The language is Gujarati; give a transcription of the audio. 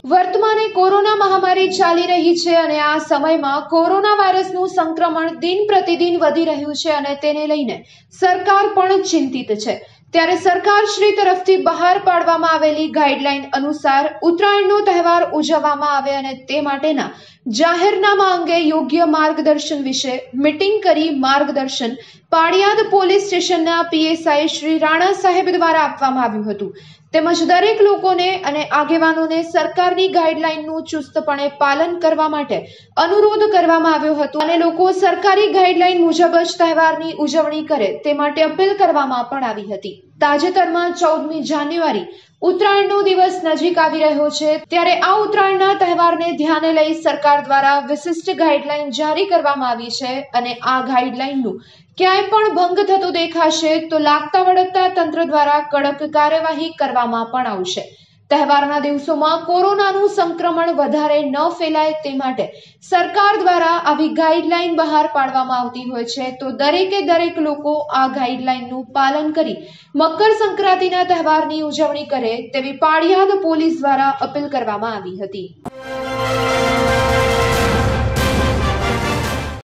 વર્તમાને કોરોના મહામારી ચાલી રહી છે અને આ સમયમાં કોરોના વાયરસનું સંક્રમણ દિન પ્રતિદિન વધી રહ્યું છે અને તેને લઈને સરકાર પણ ચિંતિત છે। ત્યારે સરકારશ્રી તરફથી બહાર પાડવામાં આવેલી ગાઈડલાઈન અનુસાર ઉત્તરાયણનો તહેવાર ઉજવવામાં આવે અને તે માટેના જાહેરનામા અંગે યોગ્ય માર્ગદર્શન વિશે મીટિંગ કરી માર્ગદર્શન પાળિયાદ પોલીસ સ્ટેશનના પીએસઆઈ શ્રી રાણા સાહેબ દ્વારા આપવામાં આવ્યું હતું। તેમજ દરેક લોકોને અને આગેવાનોને સરકારની ગાઈડલાઈનનું ચુસ્તપણે પાલન કરવા માટે અનુરોધ કરવામાં આવ્યો હતો અને લોકો સરકારી ગાઈડલાઈન મુજબ જ તહેવારની ઉજવણી કરે તે માટે અપીલ કરવામાં પણ આવી હતી। તાજેતરમાં 14મી જાન્યુઆરી ઉત્તરાયણનો દિવસ નજીક આવી રહ્યો છે, ત્યારે આ ઉત્તરાયણના તહેવારને ધ્યાને લઈ સરકાર દ્વારા વિશિષ્ટ ગાઈડલાઈન જારી કરવામાં આવી છે અને આ ગાઈડલાઈનનું ક્યાંય પણ ભંગ થતો દેખાશે તો લાગતા વળગતા તંત્ર દ્વારા કડક કાર્યવાહી કરવામાં પણ આવશે। તહેવારના દિવસોમાં કોરોનાનું સંક્રમણ વધારે ન ફેલાય તે માટે સરકાર દ્વારા આવી ગાઈડલાઈન બહાર પાડવામાં આવતી હોય છે, તો દરેક લોકો આ ગાઈડલાઈનનું પાલન કરી મકર સંક્રાંતિના તહેવારની ઉજવણી કરે તેવી પાળિયાદ પોલીસ દ્વારા અપીલ કરવામાં આવી હતી।